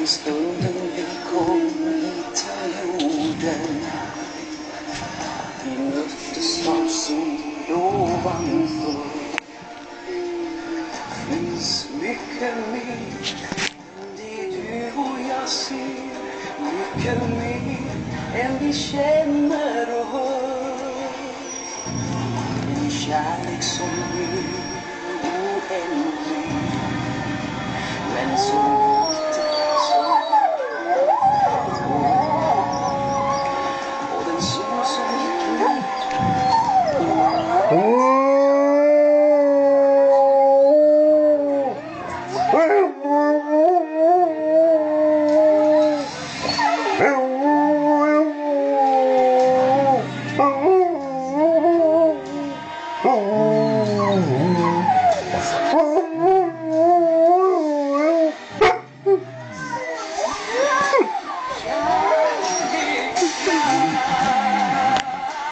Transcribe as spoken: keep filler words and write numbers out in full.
stunden vi kom hit till jorden. Vi möttes av sol ovanför. Finns mycket mer än det du och jag ser. Mycket mer än vi känner och hör. En kärlek som är oändlig, men så lite som och den sol som gick ner.